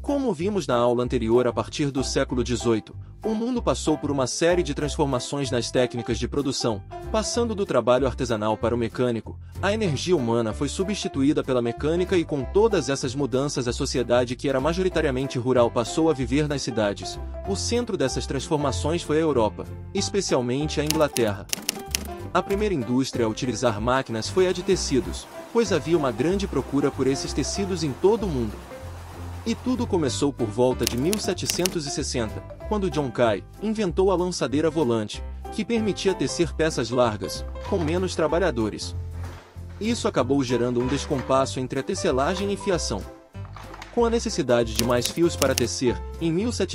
Como vimos na aula anterior, a partir do século XVIII, o mundo passou por uma série de transformações nas técnicas de produção, passando do trabalho artesanal para o mecânico. A energia humana foi substituída pela mecânica e com todas essas mudanças a sociedade que era majoritariamente rural passou a viver nas cidades. O centro dessas transformações foi a Europa, especialmente a Inglaterra. A primeira indústria a utilizar máquinas foi a de tecidos, pois havia uma grande procura por esses tecidos em todo o mundo. E tudo começou por volta de 1760, quando John Kay inventou a lançadeira volante, que permitia tecer peças largas, com menos trabalhadores. Isso acabou gerando um descompasso entre a tecelagem e fiação. Com a necessidade de mais fios para tecer, em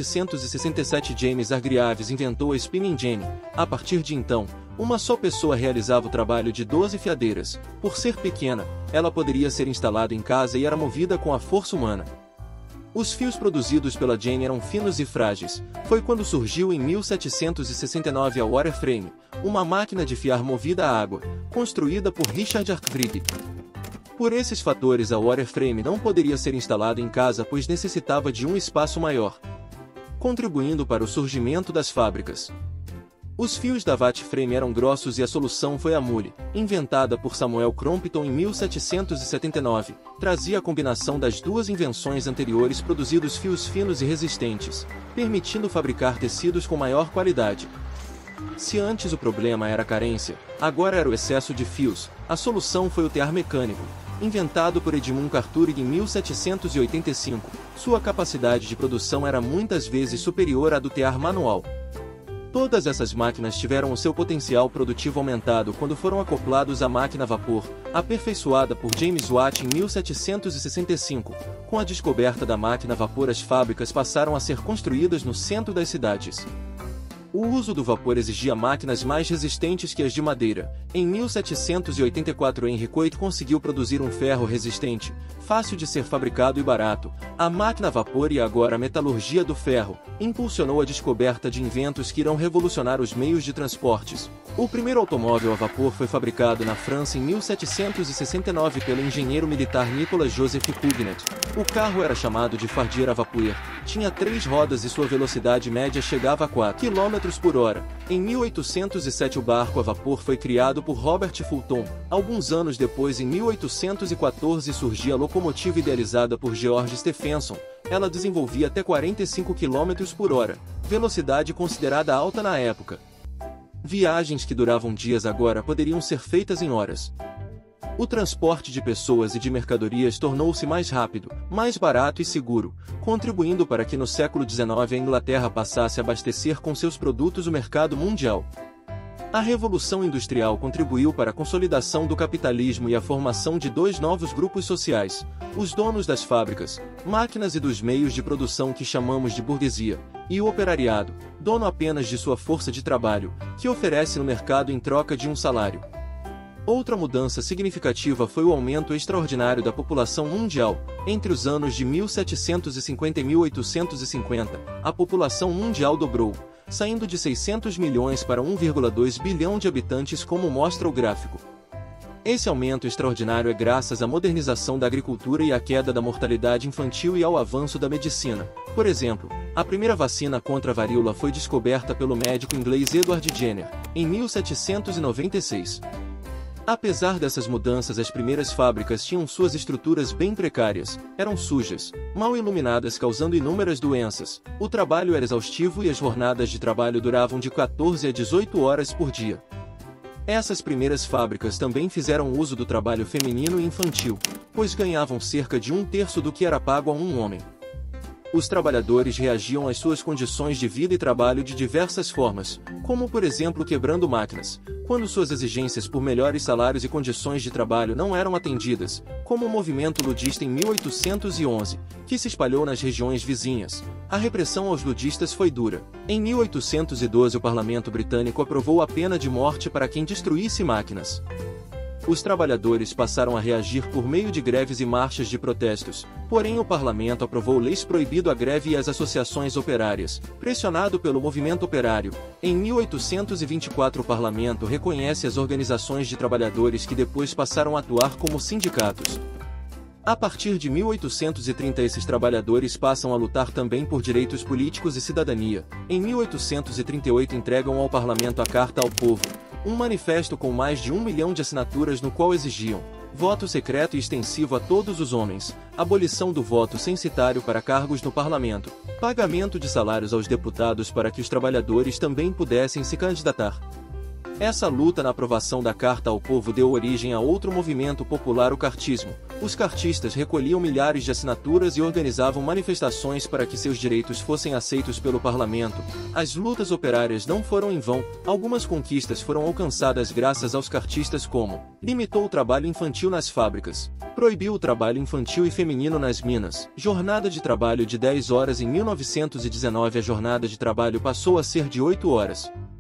1767 James Hargreaves inventou a spinning jenny. A partir de então, uma só pessoa realizava o trabalho de 12 fiadeiras. Por ser pequena, ela poderia ser instalada em casa e era movida com a força humana. Os fios produzidos pela Jenny eram finos e frágeis. Foi quando surgiu em 1769 a Waterframe, uma máquina de fiar movida a água, construída por Richard Arkwright. Por esses fatores, a Waterframe não poderia ser instalada em casa pois necessitava de um espaço maior, contribuindo para o surgimento das fábricas. Os fios da Watt-frame eram grossos e a solução foi a mule, inventada por Samuel Crompton em 1779. Trazia a combinação das duas invenções anteriores, produzidos fios finos e resistentes, permitindo fabricar tecidos com maior qualidade. Se antes o problema era a carência, agora era o excesso de fios. A solução foi o tear mecânico, inventado por Edmund Carturig em 1785. Sua capacidade de produção era muitas vezes superior à do tear manual. Todas essas máquinas tiveram o seu potencial produtivo aumentado quando foram acoplados à máquina a vapor, aperfeiçoada por James Watt em 1765. Com a descoberta da máquina a vapor, as fábricas passaram a ser construídas no centro das cidades. O uso do vapor exigia máquinas mais resistentes que as de madeira. Em 1784 Henry Coit conseguiu produzir um ferro resistente, fácil de ser fabricado e barato. A máquina a vapor e agora a metalurgia do ferro impulsionou a descoberta de inventos que irão revolucionar os meios de transportes. O primeiro automóvel a vapor foi fabricado na França em 1769 pelo engenheiro militar Nicolas Joseph Cugnot. O carro era chamado de Fardier à vapeur, tinha 3 rodas e sua velocidade média chegava a 4 km por hora. Em 1807 o barco a vapor foi criado por Robert Fulton. Alguns anos depois, em 1814, surgia a locomotiva idealizada por George Stephenson. Ela desenvolvia até 45 km por hora, velocidade considerada alta na época. Viagens que duravam dias agora poderiam ser feitas em horas. O transporte de pessoas e de mercadorias tornou-se mais rápido, mais barato e seguro, contribuindo para que no século XIX a Inglaterra passasse a abastecer com seus produtos o mercado mundial. A Revolução Industrial contribuiu para a consolidação do capitalismo e a formação de 2 novos grupos sociais: os donos das fábricas, máquinas e dos meios de produção que chamamos de burguesia, e o operariado, dono apenas de sua força de trabalho, que oferece no mercado em troca de um salário. Outra mudança significativa foi o aumento extraordinário da população mundial. Entre os anos de 1750 e 1850, a população mundial dobrou, saindo de 600 milhões para 1,2 bilhão de habitantes, como mostra o gráfico. Esse aumento extraordinário é graças à modernização da agricultura e à queda da mortalidade infantil e ao avanço da medicina. Por exemplo, a primeira vacina contra a varíola foi descoberta pelo médico inglês Edward Jenner, em 1796. Apesar dessas mudanças, as primeiras fábricas tinham suas estruturas bem precárias, eram sujas, mal iluminadas, causando inúmeras doenças. O trabalho era exaustivo e as jornadas de trabalho duravam de 14 a 18 horas por dia. Essas primeiras fábricas também fizeram uso do trabalho feminino e infantil, pois ganhavam cerca de 1/3 do que era pago a um homem. Os trabalhadores reagiam às suas condições de vida e trabalho de diversas formas, como por exemplo quebrando máquinas, quando suas exigências por melhores salários e condições de trabalho não eram atendidas, como o movimento ludista em 1811, que se espalhou nas regiões vizinhas. A repressão aos ludistas foi dura. Em 1812 o parlamento britânico aprovou a pena de morte para quem destruísse máquinas. Os trabalhadores passaram a reagir por meio de greves e marchas de protestos, porém o parlamento aprovou leis proibindo a greve e as associações operárias, pressionado pelo movimento operário. Em 1824 o parlamento reconhece as organizações de trabalhadores que depois passaram a atuar como sindicatos. A partir de 1830 esses trabalhadores passam a lutar também por direitos políticos e cidadania. Em 1838 entregam ao parlamento a Carta ao Povo, um manifesto com mais de 1 milhão de assinaturas no qual exigiam voto secreto e extensivo a todos os homens, abolição do voto censitário para cargos no parlamento, pagamento de salários aos deputados para que os trabalhadores também pudessem se candidatar. Essa luta na aprovação da Carta ao Povo deu origem a outro movimento popular, o cartismo. Os cartistas recolhiam milhares de assinaturas e organizavam manifestações para que seus direitos fossem aceitos pelo parlamento. As lutas operárias não foram em vão, algumas conquistas foram alcançadas graças aos cartistas, como limitou o trabalho infantil nas fábricas, proibiu o trabalho infantil e feminino nas minas, jornada de trabalho de 10 horas em 1919 a jornada de trabalho passou a ser de 8 horas.